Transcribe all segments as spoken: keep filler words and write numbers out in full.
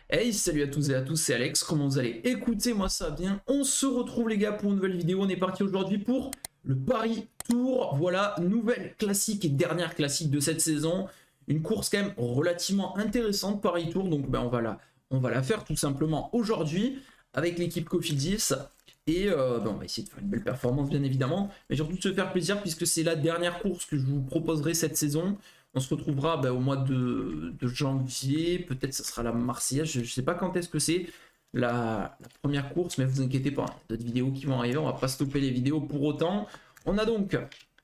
Hey, salut à tous et à tous, c'est Alex, comment vous allez? Écoutez, moi ça va bien, on se retrouve les gars pour une nouvelle vidéo, on est parti aujourd'hui pour le Paris Tour, voilà, nouvelle classique et dernière classique de cette saison, une course quand même relativement intéressante, Paris Tour, donc ben, on, va la, on va la faire tout simplement aujourd'hui avec l'équipe Cofidis, et euh, ben, on va essayer de faire une belle performance bien évidemment, mais surtout de se faire plaisir puisque c'est la dernière course que je vous proposerai cette saison. On se retrouvera bah, au mois de, de janvier, peut-être ça sera la Marseillaise, je ne sais pas quand est-ce que c'est la, la première course, mais vous inquiétez pas, d'autres vidéos qui vont arriver, on va pas stopper les vidéos pour autant. On a donc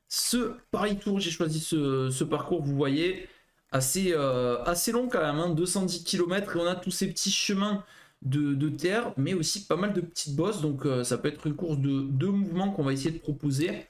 ce Paris Tour, j'ai choisi ce, ce parcours, vous voyez, assez, euh, assez long quand même, hein, deux cent dix kilomètres, et on a tous ces petits chemins de, de terre, mais aussi pas mal de petites bosses, donc euh, ça peut être une course de deux mouvements qu'on va essayer de proposer.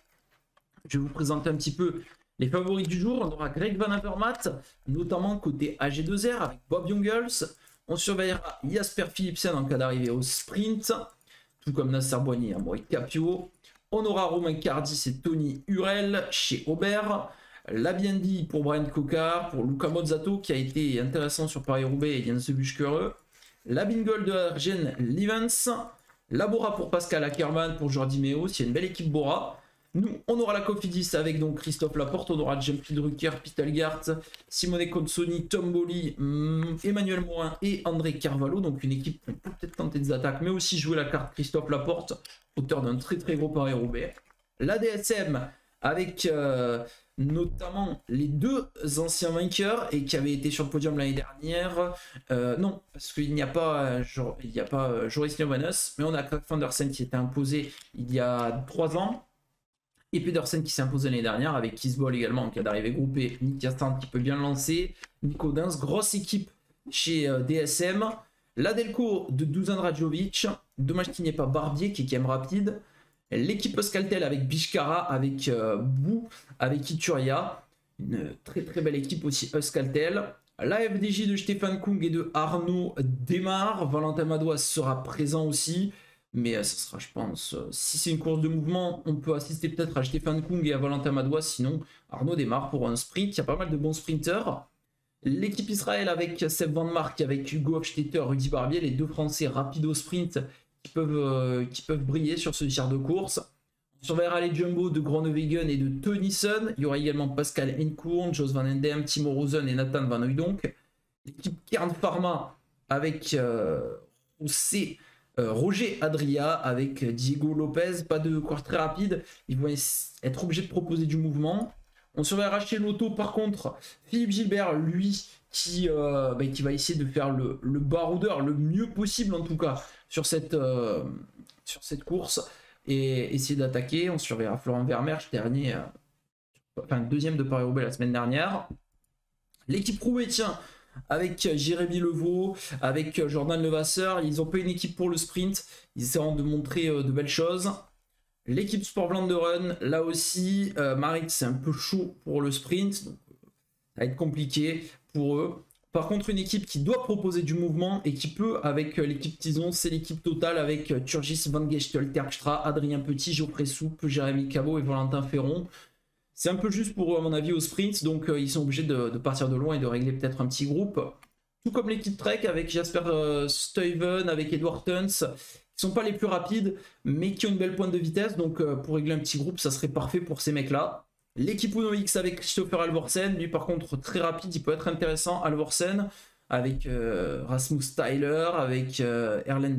Je vais vous présenter un petit peu les favoris du jour. On aura Greg Van Avermaet, notamment côté A G deux R avec Bob Jungels. On surveillera Jasper Philipsen en cas d'arrivée au sprint, tout comme Nasser Boigny et Amaury Capio. On aura Romain Cardis et Tony Hurel chez Aubert. La B N B pour Brian Cocard, pour Luca Mozzato qui a été intéressant sur Paris-Roubaix et Jens Buschkere. La Bingold de Arjen Livens. La Bora pour Pascal Ackermann, pour Jordi Meo, c'est une belle équipe Bora. Nous, on aura la Cofidis avec donc Christophe Laporte, on aura Jean-Pierre Drucker, Pitalgart, Simone Consoni, Tom Bolly, Emmanuel Morin et André Carvalho. Donc une équipe qui peut peut-être tenter des attaques, mais aussi jouer la carte Christophe Laporte, auteur d'un très très gros Paris-Roubaix. La D S M avec euh, notamment les deux anciens vainqueurs et qui avaient été sur le podium l'année dernière. Euh, non, parce qu'il n'y a pas, genre, il n'y a pas euh, Joris Nieuwenhuis, mais on a Krag Vandersen qui était imposé il y a trois ans. Et Pedersen qui s'est imposé l'année dernière avec Kisbol également en cas d'arrivée groupée. Nick Castan qui peut bien le lancer. Nico Dins, grosse équipe chez euh, D S M. La Delco de Dusan Radjovic. Dommage qu'il n'y ait pas Barbier qui est quand même rapide. L'équipe Euskaltel avec Bishkara, avec euh, Bou, avec Ituria. Une très très belle équipe aussi Euskaltel. La F D J de Stéphane Kung et de Arnaud démarre. Valentin Madouas sera présent aussi. Mais euh, ça sera, je pense, euh, si c'est une course de mouvement, on peut assister peut-être à Stéphane Kung et à Valentin Madouas. Sinon, Arnaud démarre pour un sprint. Il y a pas mal de bons sprinteurs. L'équipe Israël avec Seb Van Mark, avec Hugo Hofstetter, Rudy Barbier, les deux Français rapides au sprint qui peuvent, euh, qui peuvent briller sur ce tir de course. On surveillera les Jumbo de Groenewegen et de Tennyson. Il y aura également Pascal Enkourn, Jos Van Endem, Timo Rosen et Nathan Van Hooydonk. L'équipe Kern Pharma avec euh, Roussé. Euh, Roger Adria avec Diego Lopez, pas de course très rapide, ils vont être obligés de proposer du mouvement. On surveillera chez l'auto par contre Philippe Gilbert, lui qui, euh, bah, qui va essayer de faire le, le baroudeur le mieux possible en tout cas sur cette, euh, sur cette course et essayer d'attaquer. On surveillera Florent Vermeersch, dernier, euh, enfin deuxième de Paris-Roubaix la semaine dernière. L'équipe Roubaix, tiens, avec Jérémy Levaux, avec Jordan Levasseur, ils n'ont pas une équipe pour le sprint, ils essaieront de montrer euh, de belles choses. L'équipe Sport Vlaanderen, là aussi, euh, Marit c'est un peu chaud pour le sprint, donc ça va être compliqué pour eux. Par contre, une équipe qui doit proposer du mouvement et qui peut avec l'équipe Tison, c'est l'équipe totale avec Turgis, Van Gestel, Terpstra, Adrien Petit, Geoffrey Soupe, Jérémy Cabot et Valentin Ferron. C'est un peu juste pour eux, à mon avis, au sprint, donc euh, ils sont obligés de, de partir de loin et de régler peut-être un petit groupe. Tout comme l'équipe Trek avec Jasper euh, Stuyven, avec Edward Tuns, qui ne sont pas les plus rapides, mais qui ont une belle pointe de vitesse, donc euh, pour régler un petit groupe, ça serait parfait pour ces mecs-là. L'équipe Uno X avec Christopher Alvorsen, lui par contre très rapide, il peut être intéressant, Alvorsen, avec euh, Rasmus Tyler, avec euh, Erlen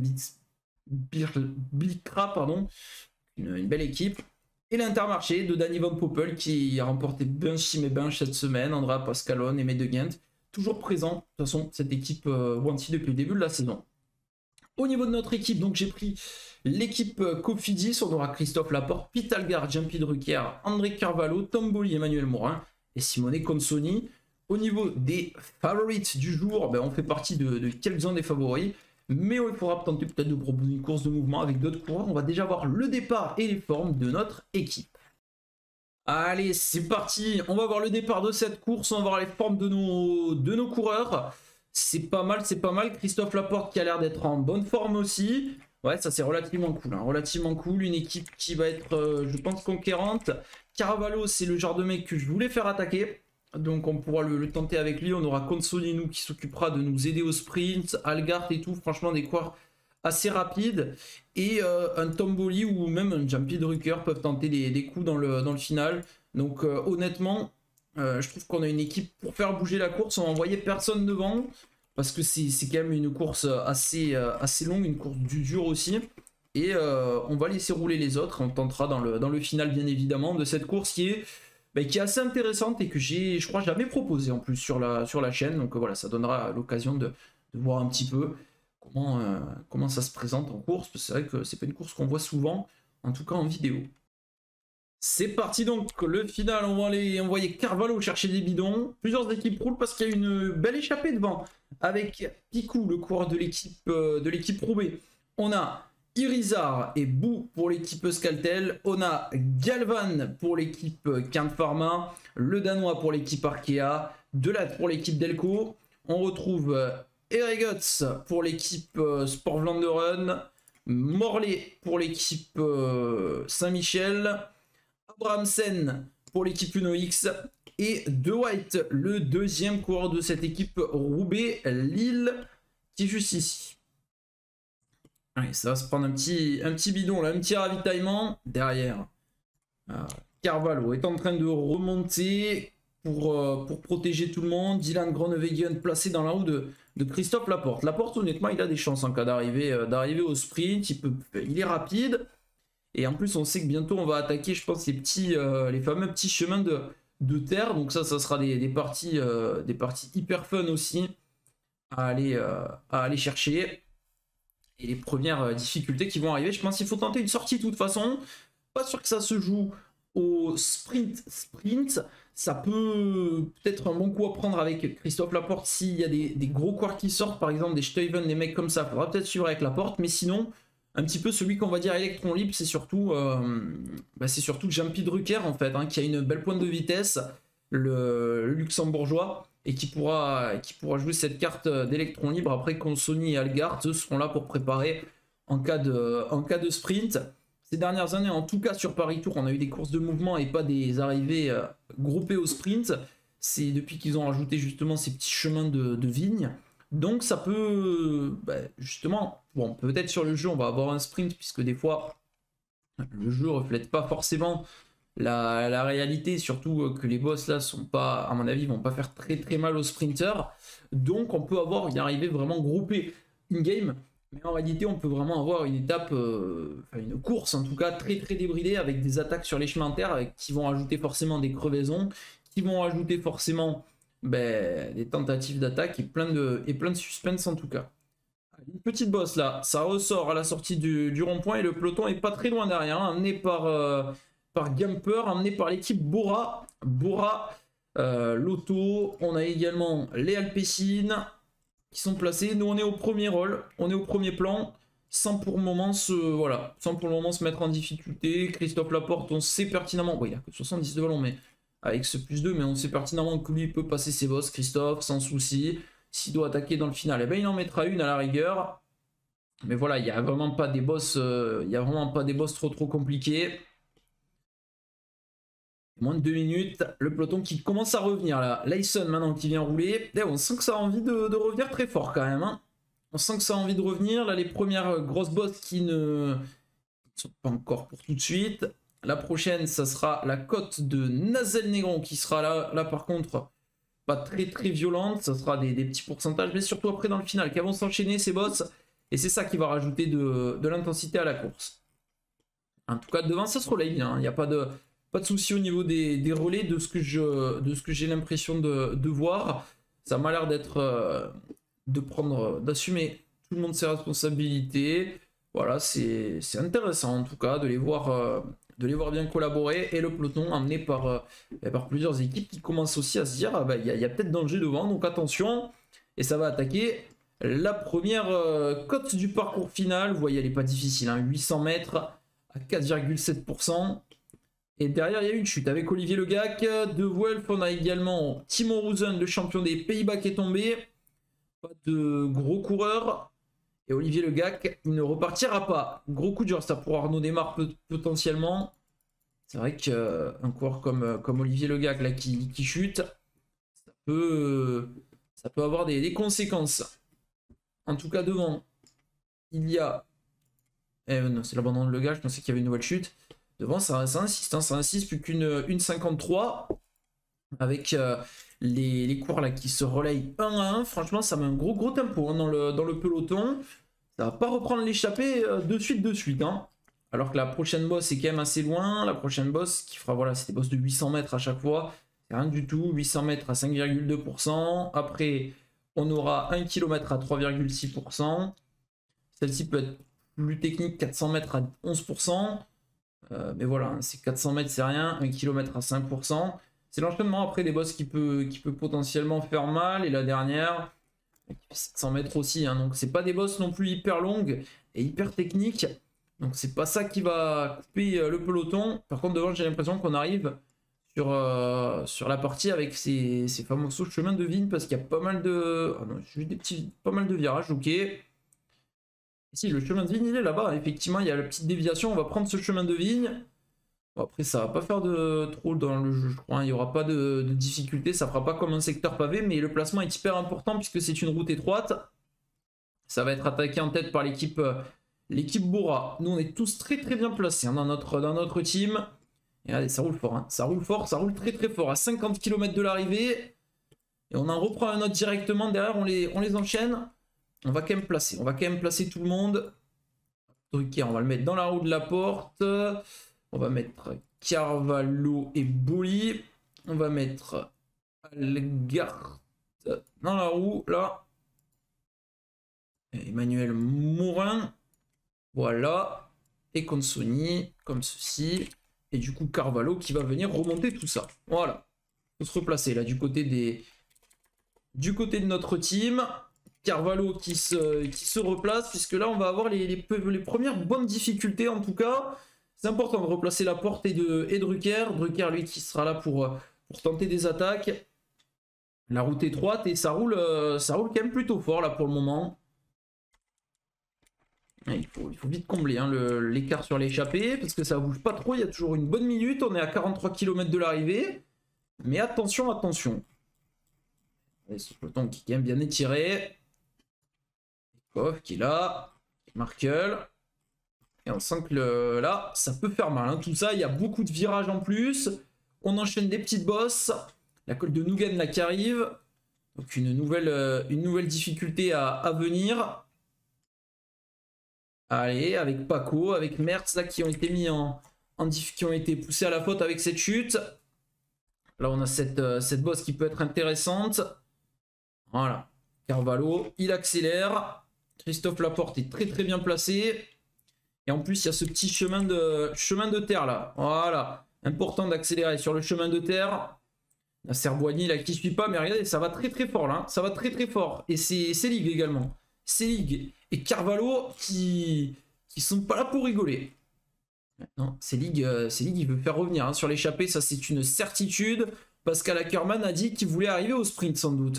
Blikra, pardon, une, une belle équipe. Et l'Intermarché de Danny Van Poppel qui a remporté Benchim et Bench cette semaine, Andrea Pascalone et Mede Gent, toujours présent, de toute façon, cette équipe euh, Wanty depuis le début de la saison. Au niveau de notre équipe, donc j'ai pris l'équipe euh, Cofidis, on aura Christophe Laporte, Pitalgard, Jean-Pierre Drucker, André Carvalho, Tom Bolly, Emmanuel Morin et Simone Consoni. Au niveau des favorites du jour, ben, on fait partie de, de quelques-uns des favoris. Mais il faudra tenter peut-être de proposer une course de mouvement avec d'autres coureurs. On va déjà voir le départ et les formes de notre équipe. Allez, c'est parti. On va voir le départ de cette course. On va voir les formes de nos, de nos coureurs. C'est pas mal, c'est pas mal. Christophe Laporte qui a l'air d'être en bonne forme aussi. Ouais, ça c'est relativement cool. Hein. Relativement cool. Une équipe qui va être, euh, je pense, conquérante. Carvalho, c'est le genre de mec que je voulais faire attaquer. Donc on pourra le, le tenter avec lui. On aura Consolinou qui s'occupera de nous aider au sprint, Algart et tout. Franchement, des coureurs assez rapides. Et euh, un Tomboli ou même un Jumpy Drucker peuvent tenter des, des coups dans le, dans le final. Donc euh, honnêtement, euh, je trouve qu'on a une équipe pour faire bouger la course. On va envoyer personne devant. Parce que c'est quand même une course assez, euh, assez longue, une course du dur aussi. Et euh, on va laisser rouler les autres. On tentera dans le, dans le final, bien évidemment, de cette course qui est, bah, qui est assez intéressante et que j'ai, je crois, jamais proposé en plus sur la, sur la chaîne. Donc euh, voilà, ça donnera l'occasion de, de voir un petit peu comment, euh, comment ça se présente en course. Parce que c'est vrai que c'est pas une course qu'on voit souvent, en tout cas en vidéo. C'est parti donc, le final, on va aller envoyer Carvalho chercher des bidons. Plusieurs équipes roulent parce qu'il y a une belle échappée devant. Avec Picou, le coureur de l'équipe euh, de l'équipe Roubaix. On a Irizar et Bou pour l'équipe Euskaltel. On a Galvan pour l'équipe Quint Pharma. Le Danois pour l'équipe Arkea. Delat pour l'équipe Delco. On retrouve Ereguts pour l'équipe euh, Sport Vlaanderen. Morlaix pour l'équipe euh, Saint-Michel. Abrahamsen pour l'équipe Uno X et De White, le deuxième coureur de cette équipe Roubaix Lille, qui est juste ici. Allez, ça va se prendre un petit, un petit bidon, là, un petit ravitaillement derrière. Euh, Carvalho est en train de remonter pour, euh, pour protéger tout le monde. Dylan Groenewegen placé dans la roue de, de Christophe Laporte. Laporte, honnêtement, il a des chances en cas d'arriver euh, d'arriver au sprint. Il, peut, il est rapide. Et en plus, on sait que bientôt, on va attaquer, je pense, les, petits, euh, les fameux petits chemins de, de terre. Donc ça, ça sera des, des, parties, euh, des parties hyper fun aussi à aller, euh, à aller chercher. Et les premières euh, difficultés qui vont arriver, je pense qu'il faut tenter une sortie de toute façon. Pas sûr que ça se joue au sprint. Sprint, ça peut peut-être un bon coup à prendre avec Christophe Laporte s'il y a des, des gros coureurs qui sortent, par exemple des Stuyven, des mecs comme ça. Il faudra peut-être suivre avec Laporte, mais sinon... Un petit peu celui qu'on va dire électron libre, c'est surtout, euh, bah c'est surtout Jumpy Drucker en fait, hein, qui a une belle pointe de vitesse, le, le luxembourgeois, et qui pourra, qui pourra jouer cette carte d'électron libre. Après, Consoni et Algart seront là pour préparer en cas, de, en cas de sprint. Ces dernières années, en tout cas sur Paris Tour, on a eu des courses de mouvement et pas des arrivées euh, groupées au sprint. C'est depuis qu'ils ont rajouté justement ces petits chemins de, de vignes. Donc ça peut, bah, justement, bon, peut-être sur le jeu on va avoir un sprint puisque des fois le jeu reflète pas forcément la, la réalité, surtout que les boss là sont pas, à mon avis, vont pas faire très très mal aux sprinters. Donc on peut avoir une arrivée vraiment groupée in-game, mais en réalité on peut vraiment avoir une étape, euh, enfin une course en tout cas très très débridée avec des attaques sur les chemins de terre avec, qui vont ajouter forcément des crevaisons, qui vont ajouter forcément... Ben, des tentatives d'attaque et plein de et plein de suspense en tout cas. Une petite bosse là, ça ressort à la sortie du, du rond-point et le peloton est pas très loin derrière, hein, amené par, euh, par Gamper, amené par l'équipe Bora. Bora, euh, Lotto, on a également les Alpecin qui sont placés. Nous on est au premier rôle, on est au premier plan, sans pour le moment se, voilà, sans pour le moment se mettre en difficulté. Christophe Laporte, on sait pertinemment, bon, il a que soixante-dix de ballon, mais avec ce plus deux, mais on sait pertinemment que lui peut passer ses boss, Christophe, sans souci. S'il doit attaquer dans le final, eh ben, il en mettra une à la rigueur. Mais voilà, il n'y a vraiment pas des boss, euh, il y a vraiment pas des boss trop trop compliqués. Moins de deux minutes, le peloton qui commence à revenir là. Layson maintenant qui vient rouler. Et on sent que ça a envie de, de revenir très fort quand même, hein. On sent que ça a envie de revenir. Là, les premières grosses bosses qui ne sont pas encore pour tout de suite. La prochaine, ça sera la côte de Nazel-Négron qui sera là. Là, par contre, pas très très violente. Ça sera des, des petits pourcentages, mais surtout après dans le final, qui vont s'enchaîner ces boss. Et c'est ça qui va rajouter de, de l'intensité à la course. En tout cas, devant, ça se relaye bien. Il n'y a pas de, pas de souci au niveau des, des relais, de ce que je, de ce que j'ai l'impression de, de voir. Ça m'a l'air d'être, euh, de prendre, d'assumer tout le monde ses responsabilités. Voilà, c'est intéressant en tout cas de les voir. Euh, de les voir bien collaborer, et le peloton amené par, euh, par plusieurs équipes qui commencent aussi à se dire, ah bah, y a, y a peut-être danger devant, donc attention, et ça va attaquer la première euh, cote du parcours final. Vous voyez, elle n'est pas difficile, hein, huit cents mètres à quatre virgule sept pour cent, et derrière il y a une chute avec Olivier Le Gac, de Wolf. On a également Timo Rosen, le champion des Pays-Bas, qui est tombé, pas de gros coureurs. Et Olivier Le Gac, il ne repartira pas. Gros coup dur, ça pour Arnaud Desmar potentiellement. C'est vrai qu'un coureur comme, comme Olivier Le Gac là, qui, qui chute, peut, ça peut avoir des, des conséquences. En tout cas, devant, il y a... Eh non, c'est l'abandon de Le Gars, je pensais qu'il y avait une nouvelle chute. Devant, ça, ça insiste, hein, ça insiste, plus qu'une une cinquante-trois. Avec euh, les, les cours là qui se relayent un à un. Franchement, ça met un gros gros tempo hein, dans, le, dans le peloton. Ça va pas reprendre l'échappée euh, de suite de suite. Hein. Alors que la prochaine bosse est quand même assez loin. La prochaine bosse qui fera, voilà, c'est des bosses de huit cents mètres à chaque fois. C'est rien du tout. huit cents mètres à cinq virgule deux pour cent. Après, on aura un kilomètre à trois virgule six pour cent. Celle-ci peut être plus technique, quatre cents mètres à onze pour cent. Euh, mais voilà, hein, c'est quatre cents mètres, c'est rien. un kilomètre à cinq pour cent. C'est l'enchaînement après des bosses qui peut, qui peut potentiellement faire mal. Et la dernière, sept cents mètres aussi. Hein, donc c'est pas des bosses non plus hyper longues et hyper techniques. Donc c'est pas ça qui va couper le peloton. Par contre devant j'ai l'impression qu'on arrive sur, euh, sur la partie avec ces, ces fameux chemins de vigne. Parce qu'il y a pas mal de... Ah non, j'ai des petits, pas mal de virages, ok. Et si le chemin de vigne il est là-bas. Effectivement il y a la petite déviation. On va prendre ce chemin de vigne. Bon, après, ça va pas faire de trop dans le jeu, je crois. Il n'y aura pas de, de difficulté. Ça fera pas comme un secteur pavé, mais le placement est hyper important puisque c'est une route étroite. Ça va être attaqué en tête par l'équipe l'équipe Bora. Nous, on est tous très très bien placés hein, dans, notre, dans notre team. Et regardez, ça roule fort. Hein. Ça roule fort, ça roule très très fort. À cinquante kilomètres de l'arrivée. Et on en reprend un autre directement. Derrière, on les, on les enchaîne. On va quand même placer. On va quand même placer tout le monde. Drucker, on va le mettre dans la roue de la porte. On va mettre Carvalho et Boli. On va mettre Algart dans la roue, là. Emmanuel Morin. Voilà. Et Consoni, comme ceci. Et du coup, Carvalho qui va venir remonter tout ça. Voilà. Il faut se replacer, là, du côté des... Du côté de notre team. Carvalho qui se, qui se replace, puisque là, on va avoir les, les, les premières bonnes difficultés, en tout cas. C'est important de replacer la porte et de, et Drucker. Drucker, lui, qui sera là pour, pour tenter des attaques. La route est étroite et ça roule, euh, ça roule quand même plutôt fort, là, pour le moment. Et il, faut, il faut vite combler hein, l'écart sur l'échappée, parce que ça bouge pas trop. Il y a toujours une bonne minute. On est à quarante-trois kilomètres de l'arrivée. Mais attention, attention. Et ce peloton qui est quand même bien étiré. Koff qui est là. Markel. Et on sent que le, là, ça peut faire mal. Hein. Tout ça, il y a beaucoup de virages en plus. On enchaîne des petites bosses. La colle de Nougan là qui arrive. Donc une nouvelle, euh, une nouvelle difficulté à, à venir. Allez, avec Paco, avec Mertz là qui ont été mis en, en qui ont été poussés à la faute avec cette chute. Là, on a cette, euh, cette bosse qui peut être intéressante. Voilà. Carvalho, il accélère. Christophe Laporte est très très bien placé. Et en plus, il y a ce petit chemin de, chemin de terre là. Voilà. Important d'accélérer sur le chemin de terre. La Serboigny là qui suit pas. Mais regardez, ça va très très fort là. Ça va très très fort. Et c'est Ligue également. Selig et Carvalho qui, qui sont pas là pour rigoler. Non, Selig, euh, Selig il veut faire revenir hein, sur l'échappée. Ça, c'est une certitude. Pascal Ackermann a dit qu'il voulait arriver au sprint sans doute.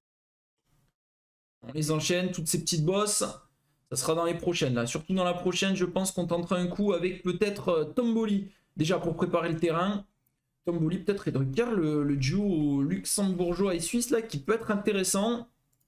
On les enchaîne, toutes ces petites bosses. Ça sera dans les prochaines, là. Surtout dans la prochaine, je pense qu'on tentera un coup avec peut-être euh, Tomboli. Déjà pour préparer le terrain. Tomboli, peut-être et Drucker, le, le duo luxembourgeois et suisse, là, qui peut être intéressant.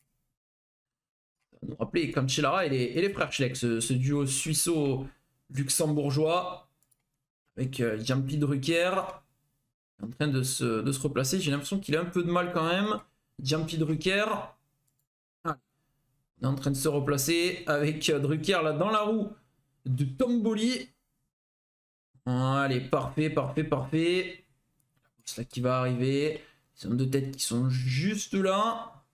Ça va nous rappeler Cancellara et les, et les frères Schleck, ce, ce duo suisseau-luxembourgeois. Avec euh, Jampi Drucker. En train de se, de se replacer. J'ai l'impression qu'il a un peu de mal quand même. Jampi Drucker. On est en train de se replacer avec Drucker là dans la roue de Tomboli. Allez, parfait, parfait, parfait. C'est là qui va arriver. Les hommes de tête qui sont juste là.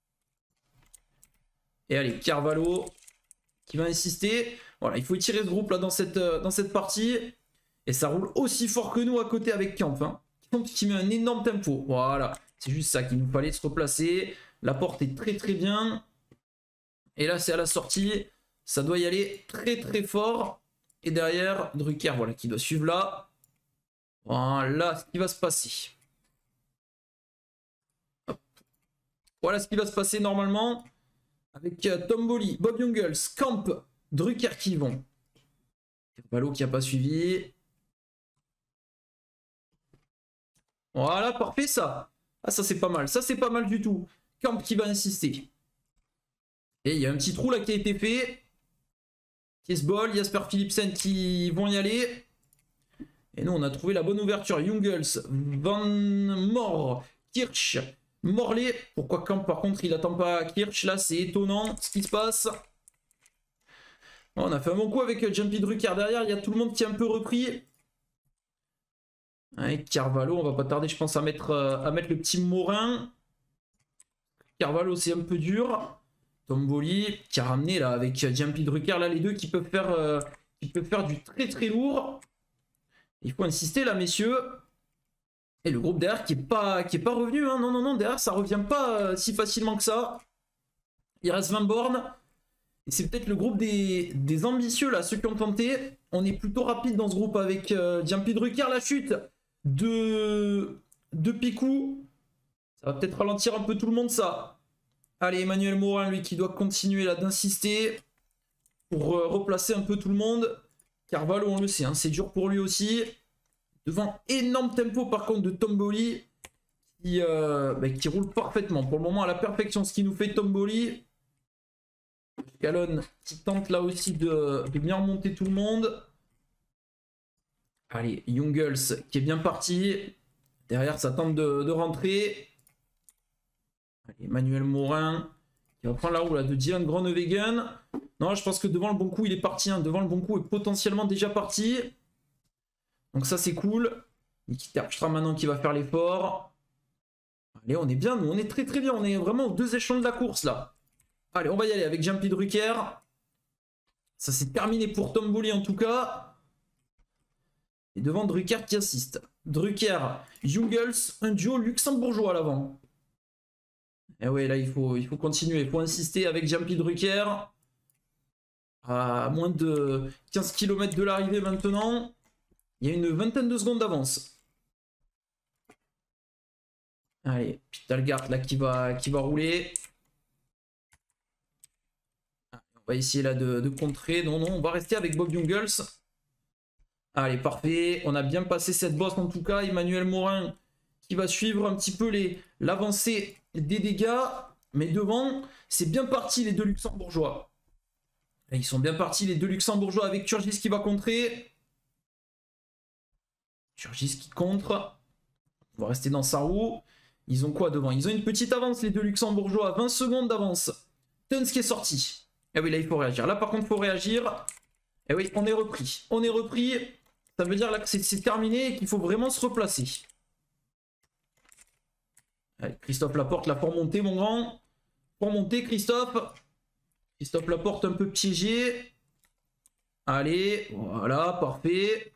Et allez, Carvalho qui va insister. Voilà, il faut étirer ce groupe là dans cette, dans cette partie. Et ça roule aussi fort que nous à côté avec Camp. Hein. Camp qui met un énorme tempo. Voilà, c'est juste ça qu'il nous fallait se replacer. La porte est très très bien. Et là, c'est à la sortie. Ça doit y aller très très fort. Et derrière, Drucker, voilà, qui doit suivre là. Voilà ce qui va se passer. Hop. Voilà ce qui va se passer normalement. Avec euh, Tomboli, Bob Jungels, Camp, Drucker qui vont. Carvalho qui n'a pas suivi. Voilà, parfait ça. Ah, ça, c'est pas mal. Ça, c'est pas mal du tout. Camp qui va insister. Et il y a un petit trou là qui a été fait. Kiesbol, Jasper Philipsen qui vont y aller. Et nous, on a trouvé la bonne ouverture. Jungels, Van Moor, Kirch, Morley. Pourquoi Camp, par contre, il attend pas Kirch? Là, c'est étonnant ce qui se passe. On a fait un bon coup avec Jumpy Drucker derrière. Il y a tout le monde qui est un peu repris. Avec Carvalho, on va pas tarder, je pense, à mettre, euh, à mettre le petit Morin. Carvalho, c'est un peu dur. Tomboli qui a ramené là avec Jumpy Drucker. Là, les deux qui peuvent faire, euh, qui peuvent faire du très très lourd. Il faut insister là, messieurs. Et le groupe derrière qui est pas, qui est pas revenu. Hein. Non, non, non, derrière, ça revient pas euh, si facilement que ça. Il reste vingt bornes. Et c'est peut-être le groupe des, des ambitieux, là, ceux qui ont tenté. On est plutôt rapide dans ce groupe avec euh, Jumpy Drucker. La chute de, de Picou. Ça va peut-être ralentir un peu tout le monde, ça. Allez, Emmanuel Morin, lui, qui doit continuer là d'insister pour euh, replacer un peu tout le monde. Carvalho, on le sait, hein, c'est dur pour lui aussi. Devant énorme tempo, par contre, de Tomboli, qui, euh, bah, qui roule parfaitement. Pour le moment, à la perfection, ce qui nous fait Tomboli. Calonne qui tente là aussi de, de bien remonter tout le monde. Allez, Jungels qui est bien parti. Derrière, ça tente de, de rentrer. Allez, Emmanuel Morin qui va prendre la roue là, de Dylan Groenewegen. Non, je pense que devant le bon coup, il est parti. Hein. Devant le bon coup est potentiellement déjà parti. Donc ça, c'est cool. Niki Terpstra maintenant qui va faire l'effort. Allez, on est bien, nous, on est très très bien. On est vraiment aux deux échelons de la course là. Allez, on va y aller avec Jumpy Drucker. Ça, c'est terminé pour Tomboli en tout cas. Et devant Drucker qui assiste. Drucker, Jungels, un duo luxembourgeois à l'avant. Et ouais, là, il faut, il faut continuer. Il faut insister avec Jumpy Drucker. À moins de quinze kilomètres de l'arrivée maintenant. Il y a une vingtaine de secondes d'avance. Allez, Pitalgart là qui va, qui va rouler. On va essayer là de, de contrer. Non, non, on va rester avec Bob Jungels. Allez, parfait. On a bien passé cette bosse en tout cas. Emmanuel Morin qui va suivre un petit peu l'avancée des dégâts. Mais devant, c'est bien parti les deux luxembourgeois. Là, ils sont bien partis les deux luxembourgeois avec Turgis qui va contrer. Turgis qui contre. On va rester dans sa roue. Ils ont quoi devant? Ils ont une petite avance les deux luxembourgeois. vingt secondes d'avance. Tuns qui est sorti. Eh oui, là, il faut réagir. Là, par contre, il faut réagir. Eh oui, on est repris. On est repris. Ça veut dire là que c'est terminé et qu'il faut vraiment se replacer. Allez, Christophe Laporte, là, pour monter, mon grand. Pour monter, Christophe. Christophe Laporte, un peu piégé. Allez, voilà, parfait.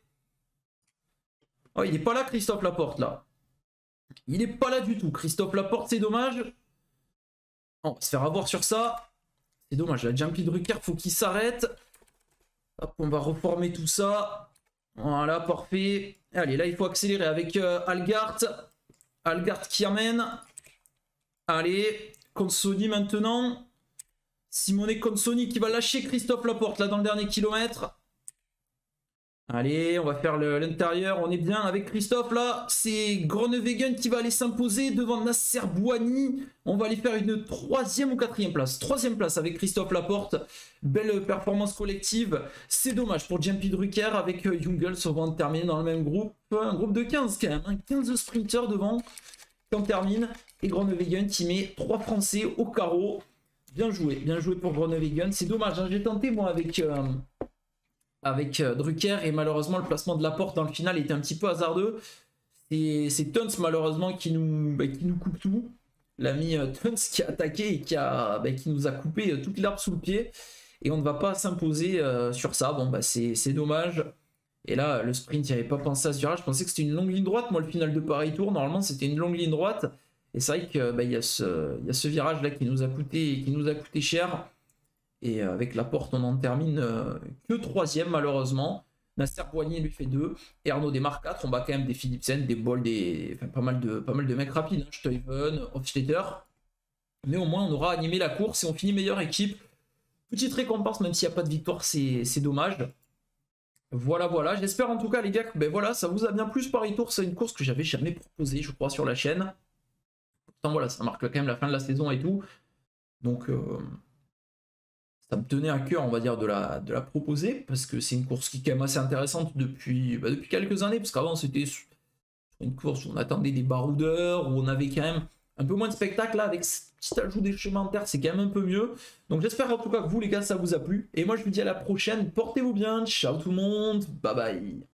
Oh, il n'est pas là, Christophe Laporte, là. Il n'est pas là du tout. Christophe Laporte, c'est dommage. On va se faire avoir sur ça. C'est dommage, la Jumpy Drucker, faut qu'il s'arrête. Hop, on va reformer tout ça. Voilà, parfait. Allez, là, il faut accélérer avec euh, Algart. Algart qui amène. Allez, Consoni maintenant. Simone Consoni qui va lâcher Christophe Laporte, là, dans le dernier kilomètre. Allez, on va faire l'intérieur. On est bien avec Christophe, là. C'est Groenewegen qui va aller s'imposer devant Nasser Bouhanni. On va aller faire une troisième ou quatrième place. Troisième place avec Christophe Laporte. Belle performance collective. C'est dommage pour Jumpy Drucker avec Jungels. On va terminer dans le même groupe. Un groupe de quinze quand même. Hein. quinze sprinters devant. Qui en termine. Et Groenewegen qui met trois Français au carreau. Bien joué. Bien joué pour Groenewegen. C'est dommage. Hein. J'ai tenté moi avec... Euh... avec Drucker et malheureusement le placement de Laporte dans le final était un petit peu hasardeux. C'est Tuns malheureusement qui nous, bah, qui nous coupe tout. L'ami euh, Tuns qui a attaqué et qui, a, bah, qui nous a coupé euh, toute l'herbe sous le pied. Et on ne va pas s'imposer euh, sur ça. Bon bah c'est dommage. Et là le sprint, il n'y avait pas pensé à ce virage. Je pensais que c'était une longue ligne droite. Moi le final de Paris Tour, normalement c'était une longue ligne droite. Et c'est vrai qu'il bah, y, y a ce virage là qui nous a coûté, qui nous a coûté cher. Et avec Laporte, on en termine euh, que troisième malheureusement. Nasser Bouhanni lui fait deux. Et Arnaud démarre quatre. On bat quand même des Philipsen, des Boll, des... Enfin, pas, mal de, pas mal de mecs rapides. Hein. Stuyven, Hofstetter. Mais au moins, on aura animé la course et on finit meilleure équipe. Petite récompense, même s'il n'y a pas de victoire, c'est dommage. Voilà, voilà. J'espère en tout cas, les gars, que ben voilà, ça vous a bien plu ce Paris Tour. C'est une course que j'avais jamais proposée, je crois, sur la chaîne. pourtant voilà, ça marque quand même la fin de la saison et tout. Donc euh, ça me tenait à cœur, on va dire, de la, de la proposer, parce que c'est une course qui est quand même assez intéressante depuis, bah, depuis quelques années, parce qu'avant c'était une course où on attendait des baroudeurs, où on avait quand même un peu moins de spectacle. Là, avec ce petit ajout des chemins en terre, c'est quand même un peu mieux. Donc j'espère en tout cas que vous les gars, ça vous a plu. Et moi je vous dis à la prochaine, portez-vous bien, ciao tout le monde, bye bye.